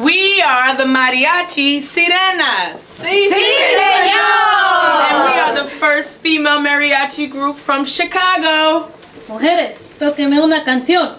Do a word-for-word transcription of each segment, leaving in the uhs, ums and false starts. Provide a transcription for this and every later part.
We are the Mariachi Sirenas. Sí, sí, señor. And we are the first female mariachi group from Chicago. Mujeres, tóqueme una canción.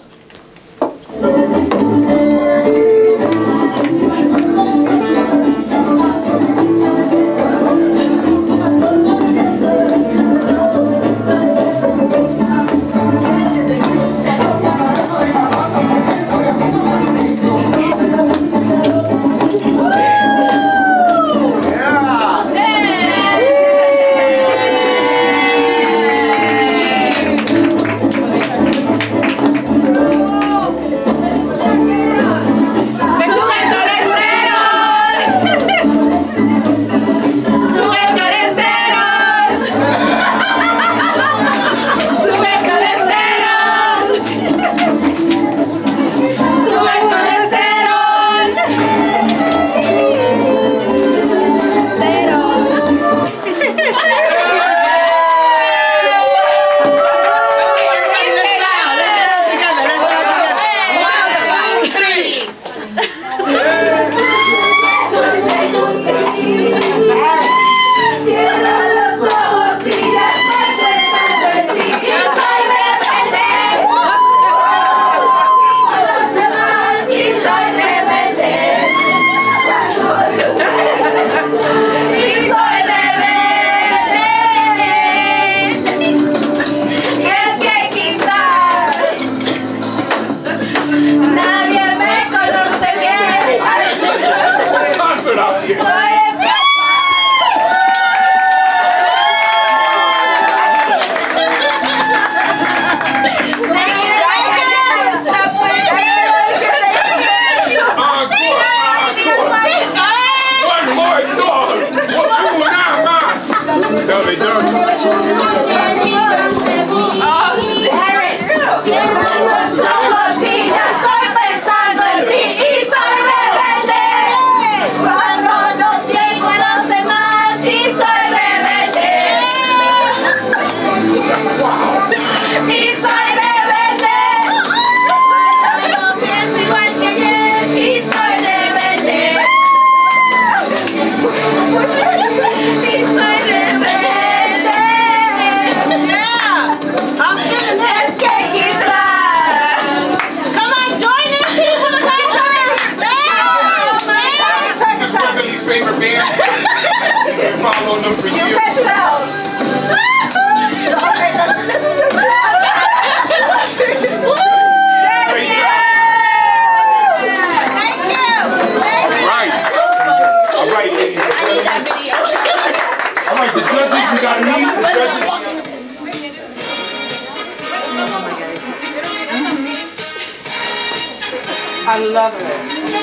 I love it.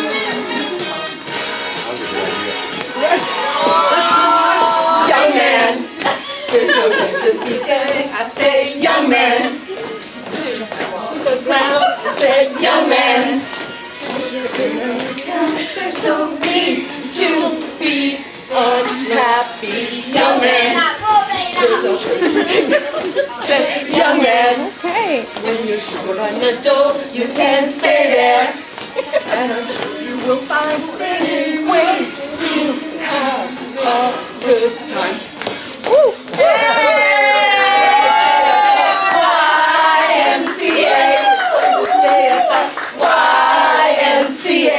Young man, there's no need to be dead. I say, young man. The ground said, young man. There's no need to be unhappy. Young man. There's no said, young man. Okay. When you're sure on the door, you can stay there. And I'm sure you will find many ways to have a good time. Woo! Y M C A. Stay at the Y M C A.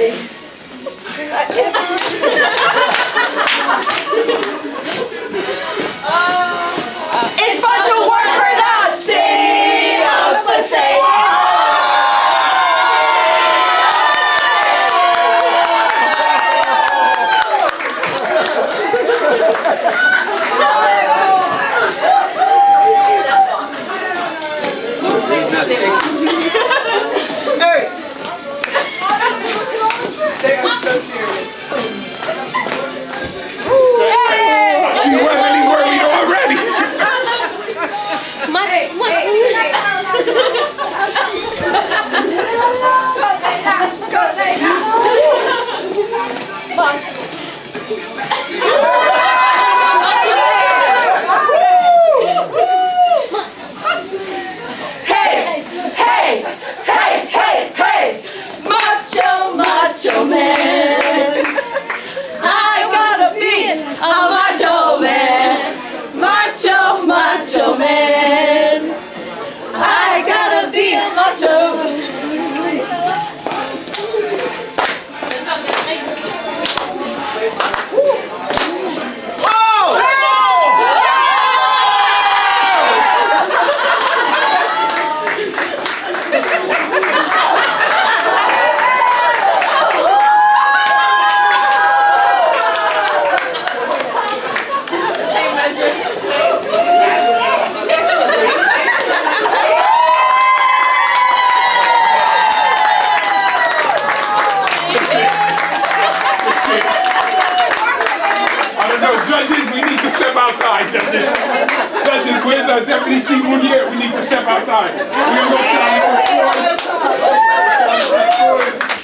It's fun to work for the city of Passaic. judges. Judges, where's our Deputy Chief Mounier? We need to step outside. We're going to go to our